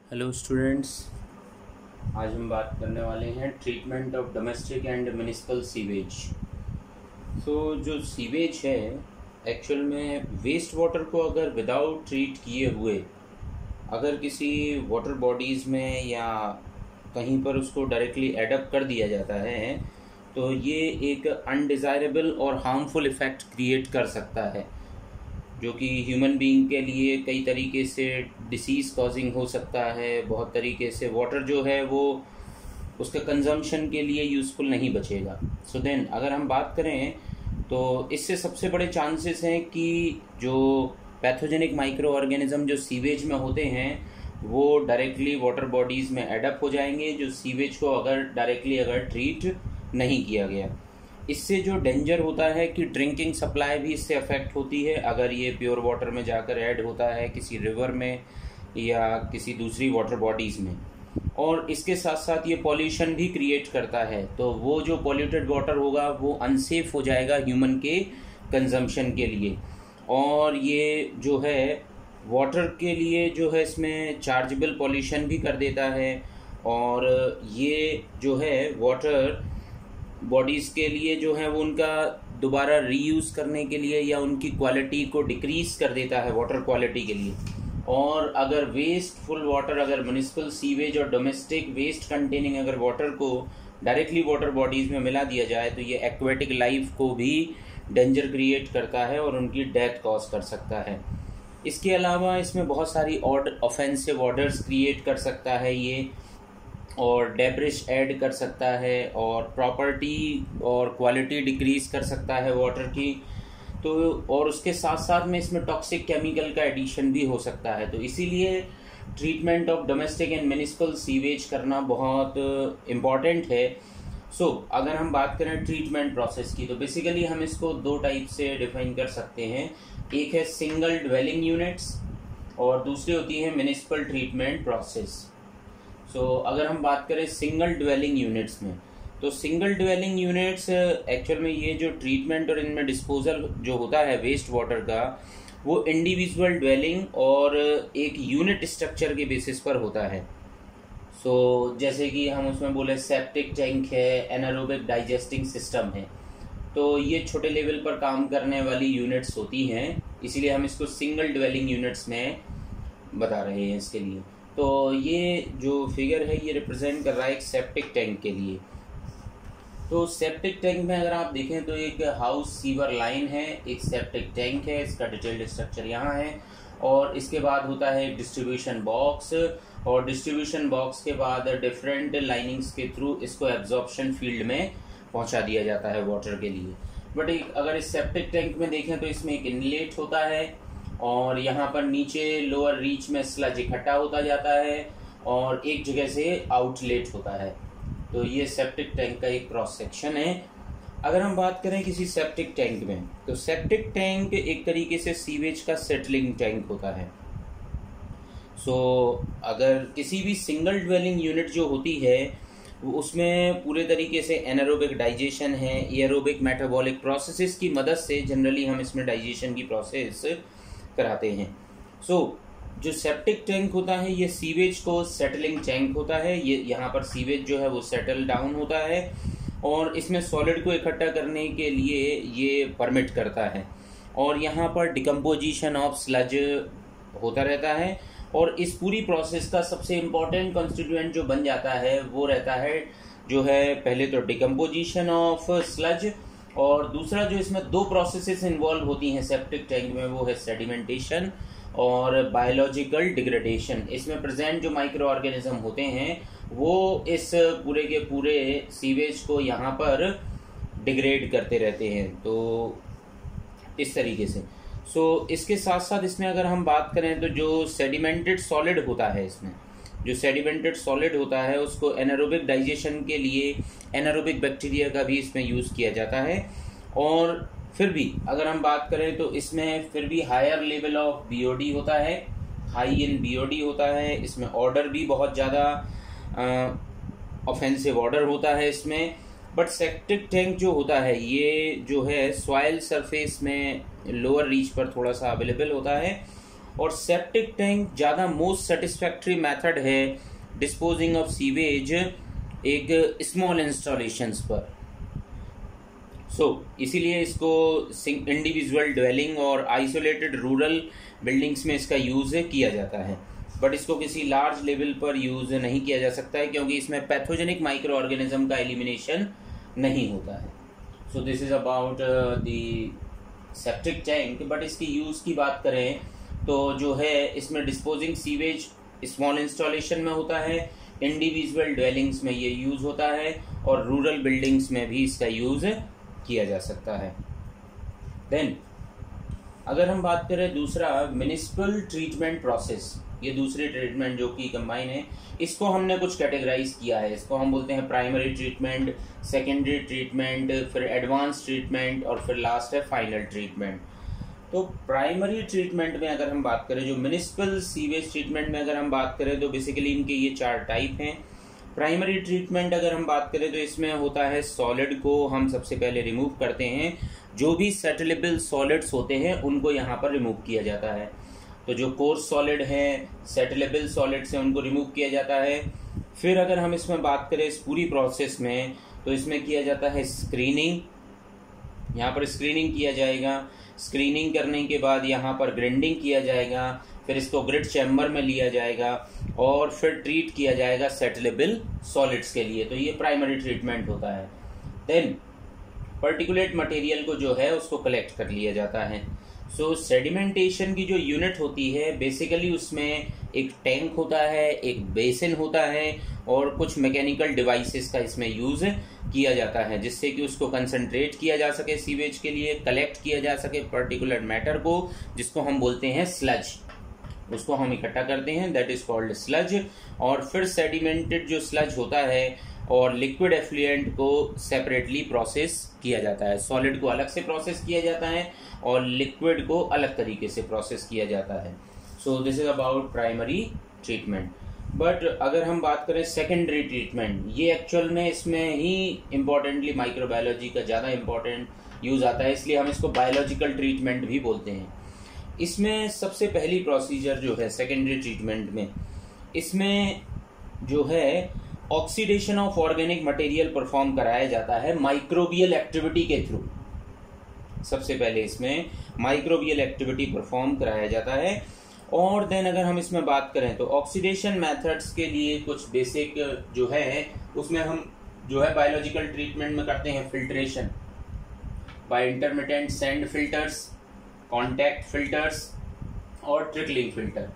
Hello students. आज हम बात करने वाले हैं treatment of domestic and municipal sewage. जो सीवेज है एक्चुअल में वेस्ट वाटर को अगर विदाउट ट्रीट किए हुए अगर किसी वाटर बॉडीज़ में या कहीं पर उसको डायरेक्टली एडप्ट कर दिया जाता है तो ये एक अनडिज़ायरेबल और हार्मफुल इफ़ेक्ट क्रिएट कर सकता है, जो कि ह्यूमन बीइंग के लिए कई तरीके से डिसीज़ कॉजिंग हो सकता है। बहुत तरीके से वाटर जो है वो उसका कंजम्पशन के लिए यूज़फुल नहीं बचेगा। देन अगर हम बात करें तो इससे सबसे बड़े चांसेस हैं कि जो पैथोजेनिक माइक्रो ऑर्गेनिज्म जो सीवेज में होते हैं वो डायरेक्टली वाटर बॉडीज़ में एडप्ट हो जाएंगे, जो सीवेज को अगर डायरेक्टली ट्रीट नहीं किया गया। इससे जो डेंजर होता है कि ड्रिंकिंग सप्लाई भी इससे अफेक्ट होती है अगर ये प्योर वाटर में जाकर ऐड होता है किसी रिवर में या किसी दूसरी वाटर बॉडीज़ में। और इसके साथ साथ ये पॉल्यूशन भी क्रिएट करता है, तो वो जो पॉल्यूटेड वाटर होगा वो अनसेफ हो जाएगा ह्यूमन के कंजम्पशन के लिए। और ये जो है वाटर के लिए जो है इसमें चार्जेबल पॉल्यूशन भी कर देता है। और ये जो है वाटर बॉडीज़ के लिए जो है वो उनका दोबारा रीयूज़ करने के लिए या उनकी क्वालिटी को डिक्रीज़ कर देता है वाटर क्वालिटी के लिए। और अगर वेस्टफुल वाटर अगर म्युनिसिपल सीवेज और डोमेस्टिक वेस्ट कंटेनिंग अगर वाटर को डायरेक्टली वाटर बॉडीज़ में मिला दिया जाए तो ये एक्वेटिक लाइफ को भी डेंजर क्रिएट करता है और उनकी डेथ कॉज कर सकता है। इसके अलावा इसमें बहुत सारी ऑफेंसिव ऑर्डर्स क्रिएट कर सकता है ये, और डेब्रिश ऐड कर सकता है और प्रॉपर्टी और क्वालिटी डिक्रीज़ कर सकता है वाटर की। तो और उसके साथ साथ में इसमें टॉक्सिक केमिकल का एडिशन भी हो सकता है। तो इसीलिए treatment of domestic and municipal sewage करना बहुत इम्पॉर्टेंट है। अगर हम बात करें ट्रीटमेंट प्रोसेस की तो बेसिकली हम इसको दो टाइप से डिफाइन कर सकते हैं। एक है सिंगल ड्वेलिंग यूनिट्स और दूसरी होती है म्युनिसिपल ट्रीटमेंट प्रोसेस। अगर हम बात करें सिंगल ड्वेलिंग यूनिट्स में तो सिंगल ड्वेलिंग यूनिट्स एक्चुअल में ये जो ट्रीटमेंट और इनमें डिस्पोजल जो होता है वेस्ट वाटर का वो इंडिविजुअल ड्वेलिंग और एक यूनिट स्ट्रक्चर के बेसिस पर होता है। जैसे कि हम उसमें बोले सेप्टिक टैंक है, एनारोबिक डाइजेस्टिंग सिस्टम है, तो ये छोटे लेवल पर काम करने वाली यूनिट्स होती हैं, इसीलिए हम इसको सिंगल ड्वेलिंग यूनिट्स में बता रहे हैं इसके लिए। तो ये जो फिगर है ये रिप्रेजेंट कर रहा है एक सेप्टिक टैंक के लिए। तो सेप्टिक टैंक में अगर आप देखें तो एक हाउस सीवर लाइन है, एक सेप्टिक टैंक है, इसका डिटेल्ड स्ट्रक्चर यहाँ है। और इसके बाद होता है एक डिस्ट्रीब्यूशन बॉक्स, और डिस्ट्रीब्यूशन बॉक्स के बाद डिफरेंट लाइनिंग्स के थ्रू इसको एब्जॉर्प्शन फील्ड में पहुँचा दिया जाता है वाटर के लिए। बट अगर इस सेप्टिक टैंक में देखें तो इसमें एक इनलेट होता है और यहाँ पर नीचे लोअर रीच में स्लज इकट्ठा होता जाता है और एक जगह से आउटलेट होता है। तो ये सेप्टिक टैंक का एक क्रॉस सेक्शन है। अगर हम बात करें किसी सेप्टिक टैंक में तो सेप्टिक टैंक एक तरीके से सीवेज का सेटलिंग टैंक होता है। अगर किसी भी सिंगल ड्वेलिंग यूनिट जो होती है वो उसमें पूरे तरीके से एनारोबिक डाइजेशन है, एरोबिक मेटाबॉलिक प्रोसेसेस की मदद से जनरली हम इसमें डाइजेशन की प्रोसेस कराते हैं। जो सेप्टिक टैंक होता है ये सीवेज को सेटलिंग टैंक होता है। ये यहाँ पर सीवेज जो है वो सेटल डाउन होता है और इसमें सॉलिड को इकट्ठा करने के लिए ये परमिट करता है। और यहाँ पर डिकम्पोजिशन ऑफ स्लज होता रहता है और इस पूरी प्रोसेस का सबसे इम्पोर्टेंट कॉन्स्टिट्यूएंट जो बन जाता है वो रहता है जो है पहले तो डिकम्पोजिशन ऑफ स्लज, और दूसरा जो इसमें दो प्रोसेसेस इन्वॉल्व होती हैं सेप्टिक टैंक में वो है सेडिमेंटेशन और बायोलॉजिकल डिग्रेडेशन। इसमें प्रेजेंट जो माइक्रो ऑर्गेनिज्म होते हैं वो इस पूरे के पूरे सीवेज को यहाँ पर डिग्रेड करते रहते हैं। तो इस तरीके से इसके साथ साथ इसमें अगर हम बात करें तो जो सेडिमेंटेड सॉलिड होता है इसमें जो सेडिमेंटेड सॉलिड होता है उसको एनारोबिक डाइजेशन के लिए एनारोबिक बैक्टीरिया का भी इसमें यूज़ किया जाता है। और फिर भी अगर हम बात करें तो इसमें फिर भी हायर लेवल ऑफ बीओडी होता है, हाई इन बीओडी होता है। इसमें ऑर्डर भी बहुत ज़्यादा ऑफेंसिव ऑर्डर होता है इसमें। बट सेप्टिक टैंक जो होता है ये जो है सॉइल सरफेस में लोअर रीच पर थोड़ा सा अवेलेबल होता है और सेप्टिक टैंक ज़्यादा मोस्ट सेटिस्फैक्ट्री मेथड है डिस्पोजिंग ऑफ सीवेज एक स्मॉल इंस्टॉलेशंस पर। इसीलिए इसको इंडिविजुअल ड्वेलिंग और आइसोलेटेड रूरल बिल्डिंग्स में इसका यूज़ किया जाता है, बट इसको किसी लार्ज लेवल पर यूज़ नहीं किया जा सकता है क्योंकि इसमें पैथोजेनिक माइक्रो ऑर्गेनिज्म का एलिमिनेशन नहीं होता है। So this is about the septic tank. But इसकी यूज़ की बात करें तो जो है इसमें डिस्पोजिंग सीवेज स्मॉल इंस्टॉलेशन में होता है, इंडिविजुअल ड्वेलिंग्स में ये यूज़ होता है और रूरल बिल्डिंग्स में भी इसका यूज़ किया जा सकता है। देन अगर हम बात करें दूसरा म्युनिसिपल ट्रीटमेंट प्रोसेस, ये दूसरे ट्रीटमेंट जो कि कंबाइन है, इसको हमने कुछ कैटेगराइज किया है। इसको हम बोलते हैं प्राइमरी ट्रीटमेंट, सेकेंडरी ट्रीटमेंट, फिर एडवांस ट्रीटमेंट और फिर लास्ट है फाइनल ट्रीटमेंट। तो प्राइमरी ट्रीटमेंट में अगर हम बात करें, जो म्युनिसिपल सीवेज ट्रीटमेंट में अगर हम बात करें तो बेसिकली इनके ये 4 टाइप हैं। प्राइमरी ट्रीटमेंट अगर हम बात करें तो इसमें होता है सॉलिड को हम सबसे पहले रिमूव करते हैं, जो भी सेटलेबल सॉलिड्स होते हैं उनको यहाँ पर रिमूव किया जाता है। तो जो कोर्स सॉलिड हैं, सेटलेबल सॉलिड्स हैं, उनको रिमूव किया जाता है। फिर अगर हम इसमें बात करें इस पूरी प्रोसेस में तो इसमें किया जाता है स्क्रीनिंग, यहाँ पर स्क्रीनिंग किया जाएगा। स्क्रीनिंग करने के बाद यहाँ पर ग्राइंडिंग किया जाएगा, फिर इसको ग्रिड चैम्बर में लिया जाएगा और फिर ट्रीट किया जाएगा सेटलेबल सॉलिड्स के लिए। तो ये प्राइमरी ट्रीटमेंट होता है। देन पर्टिकुलेट मटेरियल को जो है उसको कलेक्ट कर लिया जाता है। सो सेडिमेंटेशन की जो यूनिट होती है बेसिकली उसमें एक टैंक होता है, एक बेसिन होता है और कुछ मैकेनिकल डिवाइसेस का इसमें यूज़ किया जाता है जिससे कि उसको कंसंट्रेट किया जा सके सीवेज के लिए, कलेक्ट किया जा सके पर्टिकुलर मैटर को जिसको हम बोलते हैं स्लज। उसको हम इकट्ठा करते हैं, दैट इज कॉल्ड स्लज। और फिर सेडिमेंटेड जो स्लज होता है और लिक्विड एफ्लुएंट को सेपरेटली प्रोसेस किया जाता है। सॉलिड को अलग से प्रोसेस किया जाता है और लिक्विड को अलग तरीके से प्रोसेस किया जाता है। So this is about primary treatment. But अगर हम बात करें सेकेंडरी ट्रीटमेंट, ये एक्चुअल में इसमें ही इम्पोर्टेंटली माइक्रोबायोलॉजी का ज़्यादा इम्पोर्टेंट यूज़ आता है, इसलिए हम इसको बायोलॉजिकल ट्रीटमेंट भी बोलते हैं। इसमें सबसे पहली प्रोसीजर जो है सेकेंडरी ट्रीटमेंट में, इसमें जो है oxidation of organic material perform कराया जाता है माइक्रोबियल एक्टिविटी के थ्रू। सबसे पहले इसमें माइक्रोबियल एक्टिविटी परफॉर्म कराया जाता है। और देन अगर हम इसमें बात करें तो ऑक्सीडेशन मेथड्स के लिए कुछ बेसिक जो है उसमें हम जो है बायोलॉजिकल ट्रीटमेंट में करते हैं filtration by intermittent sand filters, contact filters और ट्रिकलिंग फिल्टर।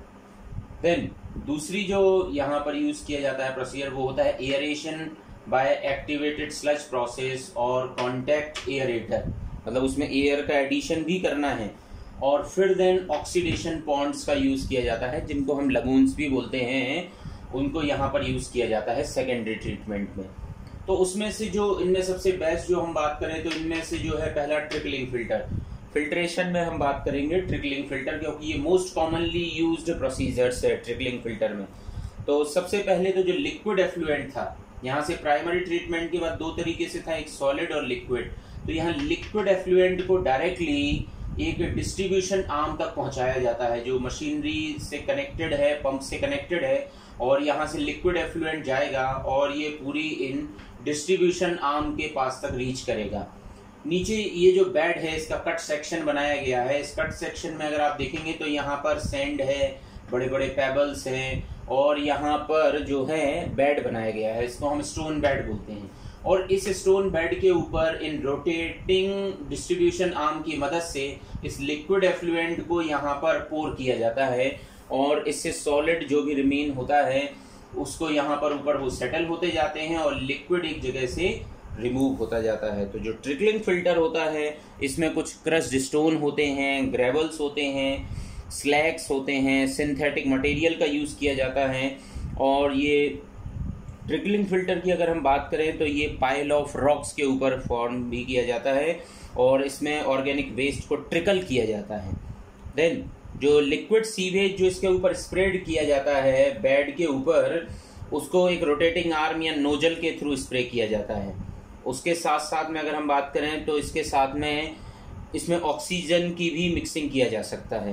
देन दूसरी जो यहाँ पर यूज किया जाता है प्रोसीजर वो होता है aeration by activated sludge process और कॉन्टैक्ट एयरेटर, मतलब उसमें एयर का एडिशन भी करना है। और फिर देन ऑक्सीडेशन पॉन्ड्स का यूज किया जाता है जिनको हम लगून्स भी बोलते हैं, उनको यहाँ पर यूज किया जाता है सेकेंडरी ट्रीटमेंट में। तो उसमें से जो इनमें सबसे बेस्ट जो हम बात करें तो इनमें से जो है पहला ट्रिकलिंग फिल्टर। फिल्ट्रेशन में हम बात करेंगे ट्रिकलिंग फिल्टर क्योंकि ये मोस्ट कॉमनली यूज्ड प्रोसीजर्स है ट्रिकलिंग फिल्टर में। तो सबसे पहले तो जो लिक्विड एफ्लुएंट था, यहाँ से प्राइमरी ट्रीटमेंट के बाद 2 तरीके से था, एक सॉलिड और लिक्विड। तो यहाँ लिक्विड एफ्लुएंट को डायरेक्टली एक डिस्ट्रीब्यूशन आर्म तक पहुंचाया जाता है जो मशीनरी से कनेक्टेड है, पंप से कनेक्टेड है, और यहाँ से लिक्विड एफ्लुएंट जाएगा और ये पूरी इन डिस्ट्रीब्यूशन आर्म के पास तक रीच करेगा। नीचे ये जो बेड है इसका कट सेक्शन बनाया गया है। इस कट सेक्शन में अगर आप देखेंगे तो यहाँ पर सैंड है, बड़े बड़े पेबल्स हैं और यहाँ पर जो है बेड बनाया गया है, इसको हम स्टोन बेड बोलते हैं। और इस स्टोन बेड के ऊपर इन रोटेटिंग डिस्ट्रीब्यूशन आर्म की मदद से इस लिक्विड एफ्लुएंट को यहाँ पर पोर किया जाता है और इससे सॉलिड जो भी रिमेन होता है उसको यहाँ पर ऊपर वो सेटल होते जाते हैं और लिक्विड एक जगह से रिमूव होता जाता है। तो जो ट्रिकलिंग फिल्टर होता है इसमें कुछ क्रश्ड स्टोन होते हैं, ग्रेवल्स होते हैं, स्लैग्स होते हैं, सिंथेटिक मटेरियल का यूज़ किया जाता है। और ये ट्रिकलिंग फिल्टर की अगर हम बात करें तो ये पाइल ऑफ रॉक्स के ऊपर फॉर्म भी किया जाता है और इसमें ऑर्गेनिक वेस्ट को ट्रिकल किया जाता है। देन जो लिक्विड सीवेज जो इसके ऊपर स्प्रेड किया जाता है बेड के ऊपर, उसको एक रोटेटिंग आर्म या नोजल के थ्रू स्प्रे किया जाता है। उसके साथ साथ में अगर हम बात करें तो इसके साथ में इसमें ऑक्सीजन की भी मिक्सिंग किया जा सकता है।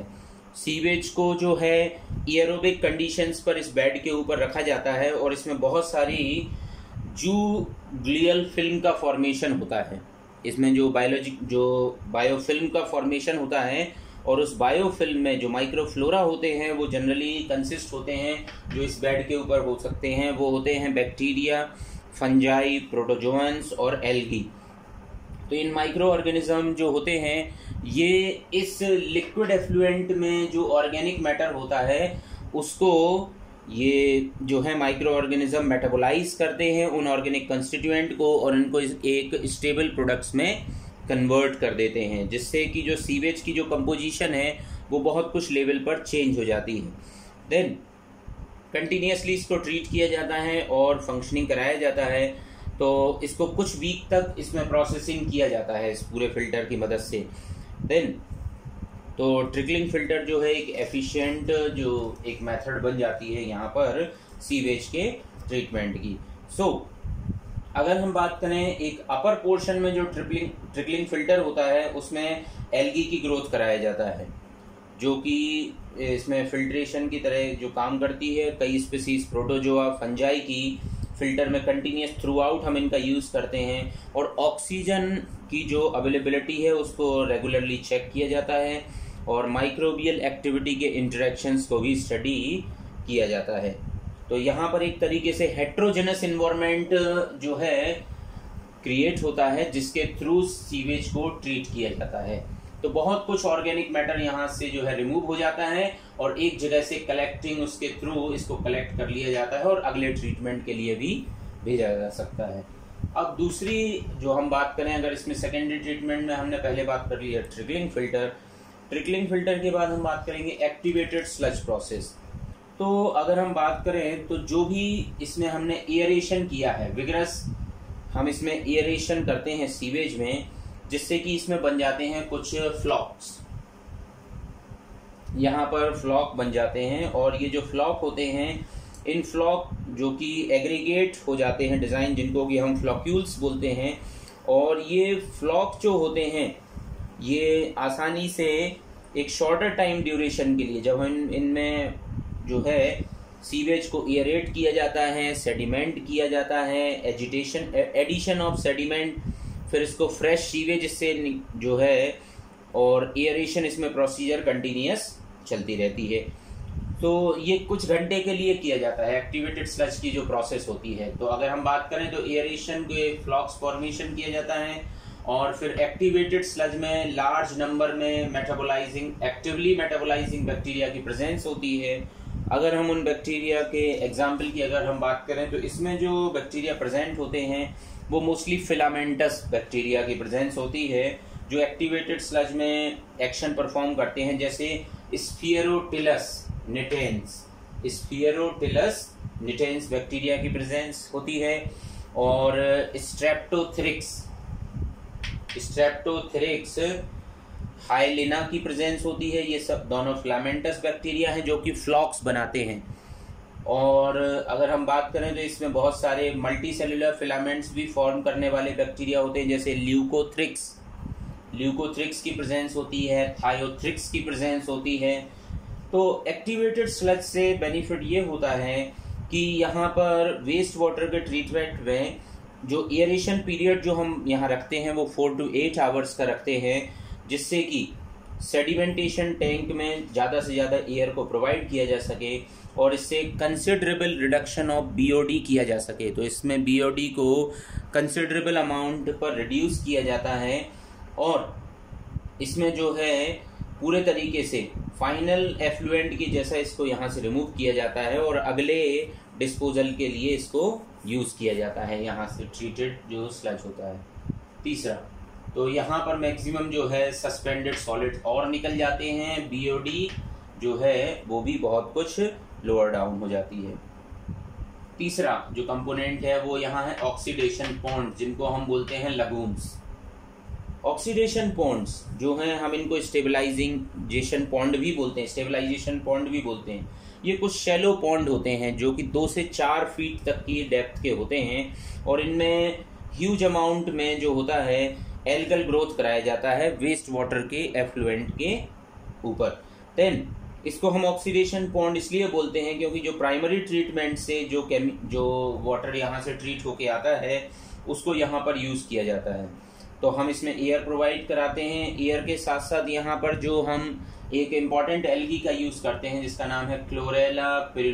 सीवेज को जो है एरोबिक कंडीशंस पर इस बेड के ऊपर रखा जाता है और इसमें बहुत सारी जूग्लियल फिल्म का फॉर्मेशन होता है। इसमें जो बायोफिल्म का फॉर्मेशन होता है और उस बायोफिल्म में जो माइक्रोफ्लोरा होते हैं वो जनरली कंसिस्ट होते हैं, जो इस बेड के ऊपर हो सकते हैं, वो होते हैं बैक्टीरिया, फंजाई, प्रोटोजोअन्स और एल्गी। तो इन माइक्रो ऑर्गेनिज्म जो होते हैं ये इस लिक्विड एफ्लुएंट में जो ऑर्गेनिक मैटर होता है उसको ये जो है माइक्रो ऑर्गेनिज्म मेटाबोलाइज करते हैं उन ऑर्गेनिक कंस्टिट्यूएंट को और इनको एक स्टेबल प्रोडक्ट्स में कन्वर्ट कर देते हैं, जिससे कि जो सीवेज की जो कंपोजिशन है वो बहुत कुछ लेवल पर चेंज हो जाती है। देन कंटिन्यूसली इसको ट्रीट किया जाता है और फंक्शनिंग कराया जाता है। तो इसको कुछ वीक तक इसमें प्रोसेसिंग किया जाता है इस पूरे फिल्टर की मदद से। देन तो ट्रिकलिंग फिल्टर जो है एक एफिशिएंट जो एक मेथड बन जाती है यहाँ पर सीवेज के ट्रीटमेंट की। अगर हम बात करें एक अपर पोर्शन में जो ट्रिकलिंग फिल्टर होता है उसमें एल्गी की ग्रोथ कराया जाता है, जो कि इसमें फिल्ट्रेशन की तरह जो काम करती है। कई स्पीसीज प्रोटोजोआ, फंजाई की फिल्टर में कंटिन्यूस थ्रू आउट हम इनका यूज़ करते हैं और ऑक्सीजन की जो अवेलेबिलिटी है उसको रेगुलरली चेक किया जाता है और माइक्रोबियल एक्टिविटी के इंटरेक्शंस को भी स्टडी किया जाता है। तो यहाँ पर एक तरीके से हेट्रोजेनस इन्वायरमेंट जो है क्रिएट होता है जिसके थ्रू सीवेज को ट्रीट किया जाता है। तो बहुत कुछ ऑर्गेनिक मैटर यहाँ से जो है रिमूव हो जाता है और एक जगह से कलेक्टिंग उसके थ्रू इसको कलेक्ट कर लिया जाता है और अगले ट्रीटमेंट के लिए भी भेजा जा सकता है। अब दूसरी जो हम बात करें, अगर इसमें सेकेंडरी ट्रीटमेंट में हमने पहले बात कर ली है ट्रिकलिंग फिल्टर के बाद हम बात करेंगे एक्टिवेटेड स्लज प्रोसेस। तो अगर हम बात करें तो जो भी इसमें हमने एयरेशन किया है, विगरस हम इसमें एयरेशन करते हैं सीवेज में, जिससे कि इसमें बन जाते हैं कुछ फ्लॉक्स। यहाँ पर फ्लॉक बन जाते हैं और ये जो फ्लॉक होते हैं इन फ्लॉक जो कि एग्रीगेट हो जाते हैं डिज़ाइन, जिनको कि हम फ्लॉक्यूल्स बोलते हैं। और ये फ्लॉक जो होते हैं ये आसानी से एक शॉर्टर टाइम ड्यूरेशन के लिए, जब हम इनमें जो है सीवेज को एयरेट किया जाता है, सेडिमेंट किया जाता है, एडिशन ऑफ सेडिमेंट, फिर इसको फ्रेश सीवेज इससे जो है और एयरेशन, इसमें प्रोसीजर कंटिन्यूस चलती रहती है। तो ये कुछ घंटे के लिए किया जाता है एक्टिवेटेड स्लज की जो प्रोसेस होती है। तो अगर हम बात करें तो एयरेशन के फ्लॉक्स फॉर्मेशन किया जाता है और फिर एक्टिवेटेड स्लज में लार्ज नंबर में एक्टिवली मेटाबोलाइजिंग बैक्टीरिया की प्रेजेंस होती है। अगर हम उन बैक्टीरिया के एग्जाम्पल की अगर हम बात करें तो इसमें जो बैक्टीरिया प्रेजेंट होते हैं वो मोस्टली फिलामेंटस बैक्टीरिया की प्रेजेंस होती है, जो एक्टिवेटेड स्लज में एक्शन परफॉर्म करते हैं, जैसे स्फीयरोटिलस निटेंस बैक्टीरिया की प्रेजेंस होती है और स्ट्रेप्टोथेरिक्स हाइलिना की प्रेजेंस होती है। ये सब दोनों फिलामेंटस बैक्टीरिया हैं जो कि फ्लॉक्स बनाते हैं। और अगर हम बात करें तो इसमें बहुत सारे मल्टी सेलुलर फिलामेंट्स भी फॉर्म करने वाले बैक्टीरिया होते हैं, जैसे ल्यूकोथ्रिक्स की प्रेजेंस होती है, थायोथ्रिक्स की प्रेजेंस होती है। तो एक्टिवेटेड स्लज से बेनिफिट ये होता है कि यहाँ पर वेस्ट वाटर के ट्रीटमेंट में जो एयरेशन पीरियड जो हम यहाँ रखते हैं वो 4 to 8 आवर्स का रखते हैं, जिससे कि सेडिमेंटेशन टैंक में ज़्यादा से ज़्यादा एयर को प्रोवाइड किया जा सके और इससे कंसिडरेबल रिडक्शन ऑफ बीओडी किया जा सके। तो इसमें बीओडी को कंसिडरेबल अमाउंट पर रिड्यूस किया जाता है और इसमें जो है पूरे तरीके से फाइनल एफ्लुएंट की जैसा इसको यहाँ से रिमूव किया जाता है और अगले डिस्पोजल के लिए इसको यूज़ किया जाता है, यहाँ से ट्रीटेड जो स्लज होता है। तीसरा, तो यहाँ पर मैक्सिमम जो है सस्पेंडेड सॉलिड और निकल जाते हैं, बीओडी जो है वो भी बहुत कुछ लोअर डाउन हो जाती है। तीसरा जो कंपोनेंट है वो यहाँ है ऑक्सीडेशन पॉन्ड, जिनको हम बोलते हैं लगून्स। ऑक्सीडेशन पॉन्ड्स जो हैं हम इनको स्टेबलाइजेशन पॉन्ड भी बोलते हैं, ये कुछ शैलो पॉन्ड होते हैं जो कि 2 से 4 फीट तक की डेप्थ के होते हैं और इनमें ह्यूज अमाउंट में जो होता है एल्गल ग्रोथ कराया जाता है वेस्ट वाटर के एफ्लुएंट के ऊपर। देन इसको हम ऑक्सीडेशन पॉन्ड इसलिए बोलते हैं क्योंकि जो प्राइमरी ट्रीटमेंट से जो वाटर यहाँ से ट्रीट होके आता है उसको यहाँ पर यूज़ किया जाता है। तो हम इसमें एयर प्रोवाइड कराते हैं। एयर के साथ साथ यहाँ पर जो हम एक इम्पॉर्टेंट एल्गी का यूज़ करते हैं जिसका नाम है क्लोरेला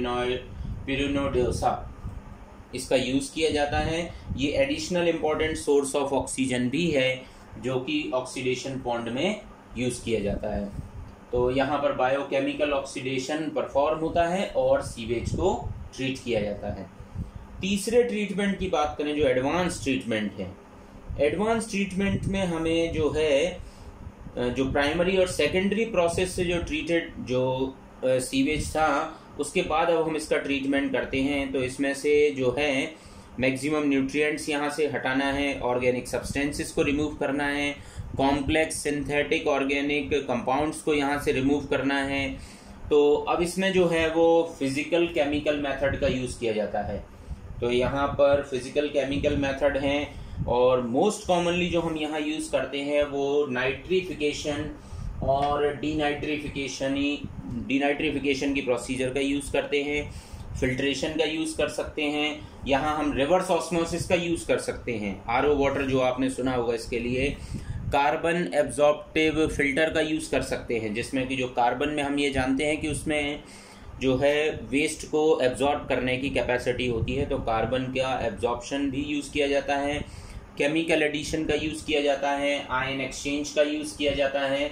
पिरिनोडोसा, इसका यूज़ किया जाता है। ये additional important source of oxygen भी है जो कि ऑक्सीडेशन पॉन्ड में यूज़ किया जाता है। तो यहाँ पर बायोकेमिकल ऑक्सीडेशन परफॉर्म होता है और सीवेज को ट्रीट किया जाता है। तीसरे ट्रीटमेंट की बात करें जो एडवांस ट्रीटमेंट है, एडवांस ट्रीटमेंट में हमें जो है जो प्राइमरी और सेकेंडरी प्रोसेस से जो ट्रीटेड जो सीवेज था उसके बाद अब हम इसका ट्रीटमेंट करते हैं। तो इसमें से जो है मैक्सिमम न्यूट्रिएंट्स यहाँ से हटाना है, ऑर्गेनिक सब्सटेंसेस को रिमूव करना है, कॉम्प्लेक्स सिंथेटिक ऑर्गेनिक कंपाउंड्स को यहाँ से रिमूव करना है। तो अब इसमें जो है वो फिजिकल केमिकल मेथड का यूज़ किया जाता है। तो यहाँ पर फिजिकल केमिकल मेथड हैं और मोस्ट कॉमनली जो हम यहाँ यूज़ करते हैं वो नाइट्रिफिकेशन और डीनाइट्रिफिकेशन की प्रोसीजर का यूज़ करते हैं। फिल्ट्रेशन का यूज़ कर सकते हैं। यहाँ हम रिवर्स ऑस्मोसिस का यूज़ कर सकते हैं। आरओ वाटर जो आपने सुना होगा इसके लिए कार्बन एब्जॉर्प्टिव फिल्टर का यूज़ कर सकते हैं, जिसमें कि जो कार्बन में हम ये जानते हैं कि उसमें जो है वेस्ट को एब्जॉर्ब करने की कैपेसिटी होती है, तो कार्बन का एब्जॉर्प्शन भी यूज़ किया जाता है। केमिकल एडिशन का यूज़ किया जाता है, आयन एक्सचेंज का यूज़ किया जाता है।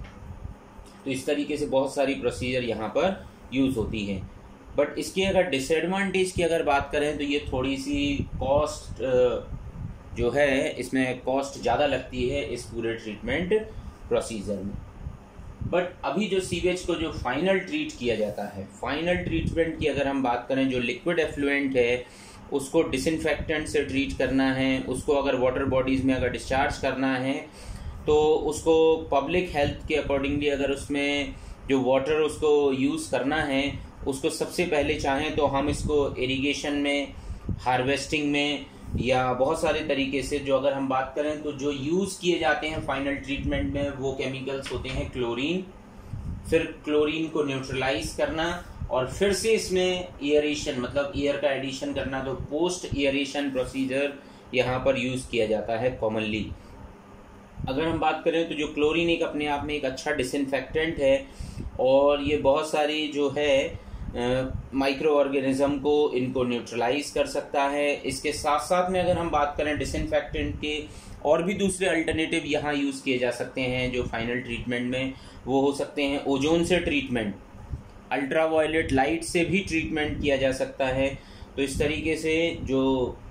तो इस तरीके से बहुत सारी प्रोसीजर यहाँ पर यूज़ होती है। बट इसकी अगर डिसएडवांटेज की अगर बात करें तो ये थोड़ी सी कॉस्ट जो है इसमें कॉस्ट ज़्यादा लगती है इस पूरे ट्रीटमेंट प्रोसीजर में। बट अभी जो सीवेज को जो फाइनल ट्रीट किया जाता है, फाइनल ट्रीटमेंट की अगर हम बात करें, जो लिक्विड एफ्लुएंट है उसको डिसइंफेक्टेंट से ट्रीट करना है, उसको अगर वाटर बॉडीज़ में अगर डिस्चार्ज करना है तो उसको पब्लिक हेल्थ के अकॉर्डिंगली अगर उसमें जो वाटर उसको यूज़ करना है उसको सबसे पहले चाहें तो हम इसको इरिगेशन में, हार्वेस्टिंग में या बहुत सारे तरीके से जो अगर हम बात करें तो जो यूज़ किए जाते हैं फाइनल ट्रीटमेंट में वो केमिकल्स होते हैं क्लोरीन। फिर क्लोरीन को न्यूट्रलाइज करना और फिर से इसमें एयरेशन मतलब एयर का एडिशन करना, तो पोस्ट एयरेशन प्रोसीजर यहाँ पर यूज़ किया जाता है कॉमनली। अगर हम बात करें तो जो क्लोरीन एक अपने आप में एक अच्छा डिसइंफेक्टेंट है और ये बहुत सारी जो है माइक्रो ऑर्गेनिज्म को इनको न्यूट्रलाइज कर सकता है। इसके साथ साथ में अगर हम बात करें डिसइंफेक्टेंट के और भी दूसरे अल्टरनेटिव यहाँ यूज़ किए जा सकते हैं जो फाइनल ट्रीटमेंट में, वो हो सकते हैं ओजोन से ट्रीटमेंट, अल्ट्रावायलेट लाइट से भी ट्रीटमेंट किया जा सकता है। तो इस तरीके से जो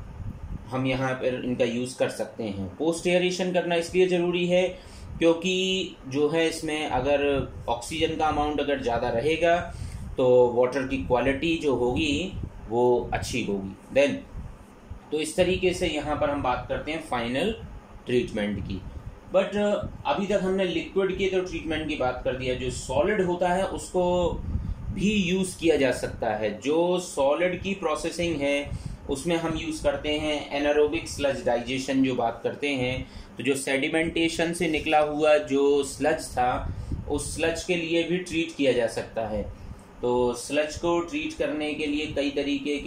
हम यहाँ पर इनका यूज़ कर सकते हैं। पोस्ट एयरेशन करना इसलिए ज़रूरी है क्योंकि जो है इसमें अगर ऑक्सीजन का अमाउंट अगर ज़्यादा रहेगा तो वाटर की क्वालिटी जो होगी वो अच्छी होगी। देन तो इस तरीके से यहाँ पर हम बात करते हैं फाइनल ट्रीटमेंट की। बट अभी तक हमने लिक्विड के तो ट्रीटमेंट की बात कर दिया, जो सॉलिड होता है उसको भी यूज़ किया जा सकता है। जो सॉलिड की प्रोसेसिंग है उसमें हम यूज़ करते हैं एनारोबिक स्लज डाइजेशन जो बात करते हैं। तो जो सेडिमेंटेशन से निकला हुआ जो स्लज था उस स्लज के लिए भी ट्रीट किया जा सकता है। तो स्लज को ट्रीट करने के लिए कई तरीके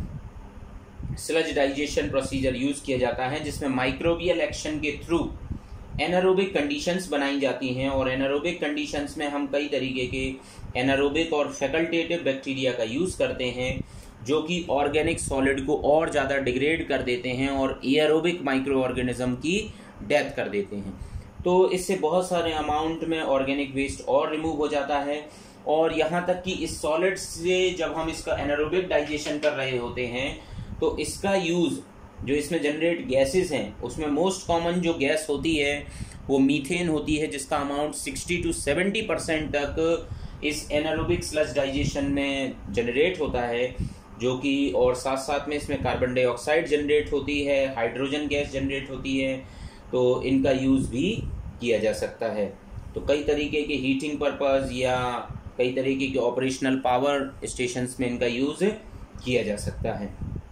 के स्लज डाइजेशन प्रोसीजर यूज़ किया जाता है जिसमें माइक्रोबियल एक्शन के थ्रू एनारोबिक कंडीशंस बनाई जाती हैं और एनारोबिक कंडीशंस में हम कई तरीके के एनारोबिक और फैकल्टेटिव बैक्टीरिया का यूज़ करते हैं जो कि ऑर्गेनिक सॉलिड को और ज़्यादा डिग्रेड कर देते हैं और एयरोबिक माइक्रो ऑर्गेनिज्म की डेथ कर देते हैं। तो इससे बहुत सारे अमाउंट में ऑर्गेनिक वेस्ट और रिमूव हो जाता है और यहाँ तक कि इस सॉलिड से जब हम इसका एनारोबिक डाइजेशन कर रहे होते हैं तो इसका यूज़ जो इसमें जनरेट गैसेस हैं उसमें मोस्ट कॉमन जो गैस होती है वो मीथेन होती है जिसका अमाउंट 60 to 70% तक इस एनारोबिक स्लज डाइजेशन में जनरेट होता है, जो कि और साथ साथ में इसमें कार्बन डाइऑक्साइड जनरेट होती है, हाइड्रोजन गैस जनरेट होती है। तो इनका यूज़ भी किया जा सकता है। तो कई तरीके के हीटिंग पर्पज़ या कई तरीके के ऑपरेशनल पावर स्टेशंस में इनका यूज़ किया जा सकता है।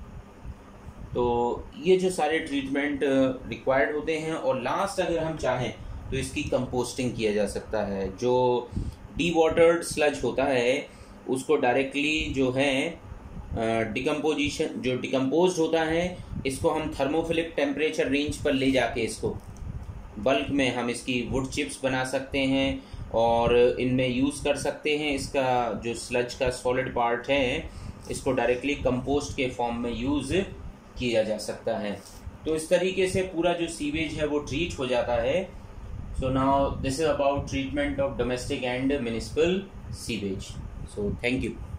तो ये जो सारे ट्रीटमेंट रिक्वायर्ड होते हैं और लास्ट अगर हम चाहें तो इसकी कंपोस्टिंग किया जा सकता है। जो डी वाटर्ड स्लज होता है उसको डायरेक्टली जो है डिकम्पोजिशन, जो डिकम्पोज होता है, इसको हम थर्मोफिलिक टेम्परेचर रेंज पर ले जाके इसको बल्क में हम इसकी वुड चिप्स बना सकते हैं और इनमें यूज़ कर सकते हैं। इसका जो स्लज का सॉलिड पार्ट है इसको डायरेक्टली कंपोस्ट के फॉर्म में यूज़ किया जा सकता है। तो इस तरीके से पूरा जो सीवेज है वो ट्रीट हो जाता है। So now this is about treatment of domestic and municipal sewage. So thank you.